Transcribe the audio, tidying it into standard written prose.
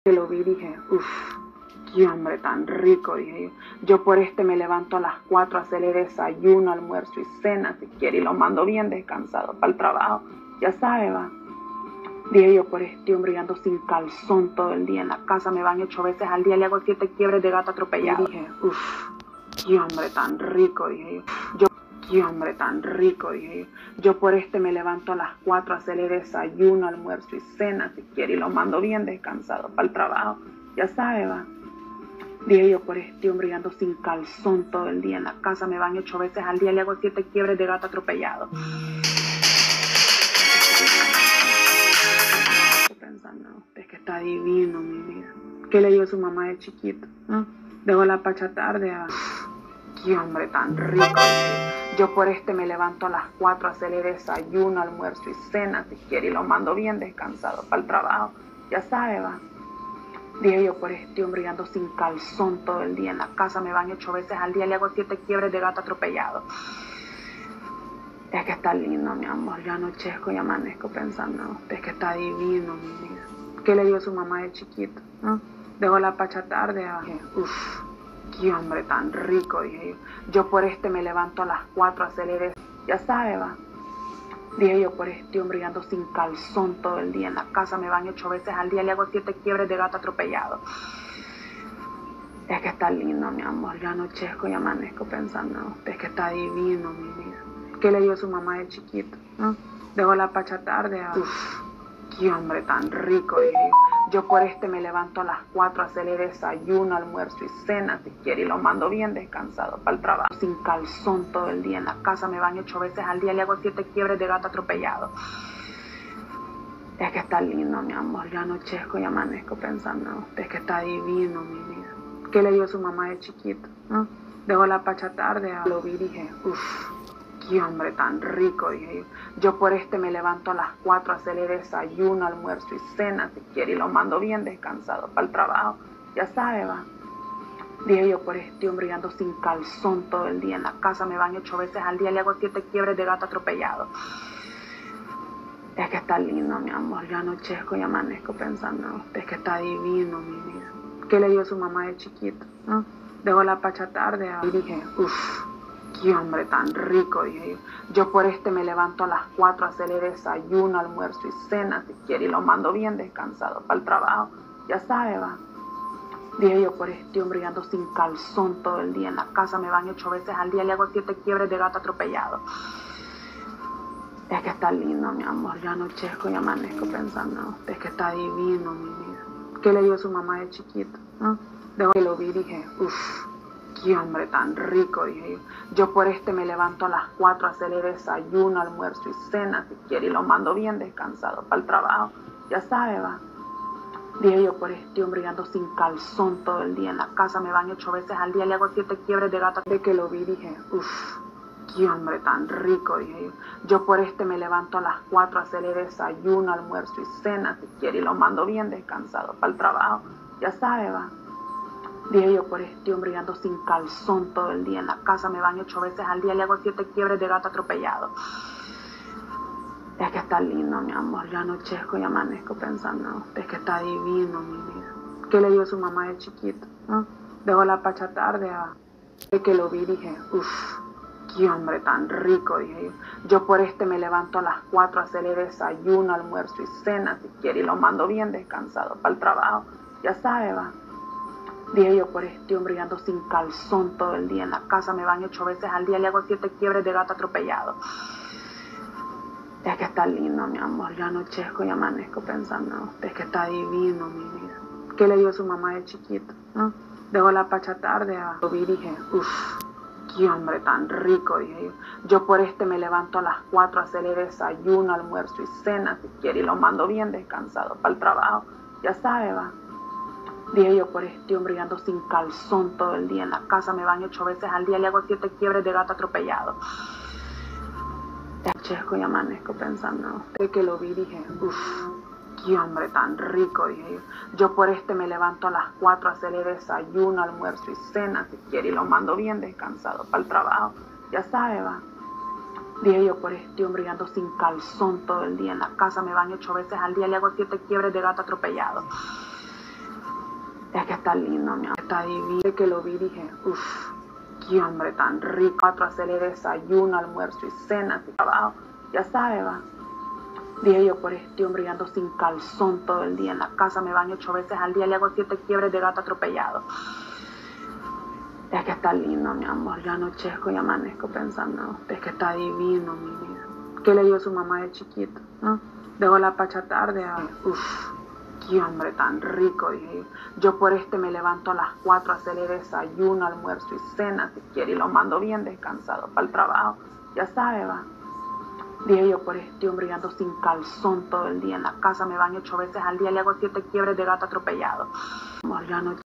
Que lo vi dije, uff, qué hombre tan rico, dije yo. Yo por este me levanto a las 4 a hacerle desayuno, almuerzo y cena, si quiere, y lo mando bien descansado para el trabajo. Ya sabe, va. Dije yo, por este hombre, yo ando sin calzón todo el día en la casa, me van 8 veces al día, le hago 7 quiebres de gato atropellado. Y dije, uff, qué hombre tan rico, dije yo. Qué hombre tan rico, dije yo. Yo por este me levanto a las 4 a hacerle desayuno, almuerzo y cena, si quiere, y lo mando bien descansado para el trabajo. Ya sabe, va. Dije yo, por este hombre, yo ando sin calzón todo el día en la casa, me van 8 veces al día, le hago 7 quiebres de gato atropellado. Pensando, es que está divino, mi vida. ¿Qué le dio su mamá de chiquito? ¿No? Dejó la pacha tarde a... Qué hombre tan rico. Yo por este me levanto a las 4 a hacerle desayuno, almuerzo y cena, si quiere, y lo mando bien descansado para el trabajo. Ya sabe, va. Dije yo, por este hombre, yo ando sin calzón todo el día en la casa, me van 8 veces al día, le hago 7 quiebres de gato atropellado. Es que está lindo, mi amor. Yo anochezco y amanezco pensando, es que está divino, mi vida. ¿Qué le dio su mamá de chiquito? ¿No? Dejó la pacha tarde a... Uff, qué hombre tan rico, dije yo. Yo por este me levanto a las 4 a hacerle... Ya sabe, va. Dije yo, por este hombre, yo ando sin calzón todo el día en la casa, me van 8 veces al día, le hago 7 quiebres de gato atropellado. Es que está lindo, mi amor. Yo anochezco y amanezco pensando, es que está divino, mi vida. ¿Qué le dio su mamá de chiquito? ¿No? Dejó la pacha tarde a... Uff, qué hombre tan rico, dije yo. Yo por este me levanto a las 4 a hacerle desayuno, almuerzo y cena, si quiere, y lo mando bien descansado para el trabajo. Sin calzón todo el día en la casa, me van 8 veces al día, le hago 7 quiebres de gato atropellado. Es que está lindo, mi amor. Yo anochezco y amanezco pensando, es que está divino, mi vida. ¿Qué le dio su mamá de chiquito? ¿No? Dejó la pacha tarde a... Lo vi y dije, uff, qué hombre tan rico, dije yo. Yo por este me levanto a las 4 a hacerle desayuno, almuerzo y cena, si quiere, y lo mando bien descansado para el trabajo. Ya sabe, va. Dije yo, por este hombre, yo ando sin calzón todo el día en la casa, me van 8 veces al día, le hago 7 quiebres de gato atropellado. Es que está lindo, mi amor. Yo anochezco y amanezco pensando, es que está divino, mi vida. ¿Qué le dio su mamá de chiquito? ¿No? Dejó la pacha tarde a... Y dije, uff, qué hombre tan rico, dije yo. Yo por este me levanto a las 4 a hacerle desayuno, almuerzo y cena, si quiere, y lo mando bien descansado para el trabajo. Ya sabe, va. Dije yo, por este hombre, yo ando sin calzón todo el día en la casa, me van 8 veces al día, le hago 7 quiebres de gato atropellado. Es que está lindo, mi amor. Yo anochezco y amanezco pensando, es que está divino, mi vida. ¿Qué le dio su mamá de chiquito? ¿No? Dejó que lo vi y dije, uff, qué hombre tan rico, dije yo. Yo por este me levanto a las 4 a hacerle desayuno, almuerzo y cena, si quiere, y lo mando bien descansado para el trabajo. Ya sabe, va. Dije yo, por este hombre, yo ando sin calzón todo el día en la casa, me van 8 veces al día, le hago 7 quiebres de gato. De que lo vi dije, uff, qué hombre tan rico, dije yo. Yo por este me levanto a las 4 a hacerle desayuno, almuerzo y cena, si quiere, y lo mando bien descansado para el trabajo. Ya sabe, va. Dije yo, por este hombre, yo ando sin calzón todo el día en la casa, me van 8 veces al día, le hago 7 quiebres de gato atropellado. Es que está lindo, mi amor. Yo anochezco y amanezco pensando, es que está divino, mi vida. ¿Qué le dio su mamá de chiquito? ¿No? Dejó la pacha tarde a... De que lo vi dije, uff, qué hombre tan rico, dije yo. Yo por este me levanto a las 4 a hacerle desayuno, almuerzo y cena, si quiere, y lo mando bien descansado para el trabajo. Ya sabe, va. Dije yo, por este hombre, yo ando sin calzón todo el día en la casa, me van 8 veces al día, le hago 7 quiebres de gato atropellado. Es que está lindo, mi amor. Yo anochezco y amanezco pensando, es que está divino, mi vida. ¿Qué le dio su mamá de chiquito? ¿No? Dejó la pacha tarde a... Lo vi y dije, uff, qué hombre tan rico, dije yo. Yo por este me levanto a las 4 a hacerle desayuno, almuerzo y cena, si quiere, y lo mando bien descansado para el trabajo. Ya sabe, va. Dije yo, por este hombre, yo ando sin calzón todo el día en la casa, me van 8 veces al día, le hago 7 quiebres de gato atropellado. Chesco y amanezco pensando, de que lo vi dije, uff, qué hombre tan rico, dije yo. Yo por este me levanto a las 4 a hacerle desayuno, almuerzo y cena, si quiere, y lo mando bien descansado para el trabajo. Ya sabe, va. Dije yo, por este hombre, yo ando sin calzón todo el día en la casa, me van 8 veces al día, le hago 7 quiebres de gato atropellado. Es que está lindo, mi amor. Está divino. Desde que lo vi dije, uff, qué hombre tan rico. Otro hacerle desayuno, almuerzo y cena, y trabajo. Ya sabe, va. Dije yo, por este hombre, yo ando sin calzón todo el día en la casa, me baño 8 veces al día, le hago 7 quiebres de gato atropellado. Es que está lindo, mi amor. Yo anochezco y amanezco pensando, es que está divino, mi vida. ¿Qué le dio su mamá de chiquito? ¿No? Dejó la pacha tarde. Uff, qué hombre tan rico, dije yo. Yo por este me levanto a las 4 a hacerle desayuno, almuerzo y cena, si quiere, y lo mando bien descansado para el trabajo. Ya sabe, va. Dije yo, por este hombre, yo ando sin calzón todo el día en la casa, me baño 8 veces al día, le hago 7 quiebres de gato atropellado. Amor, yo anoche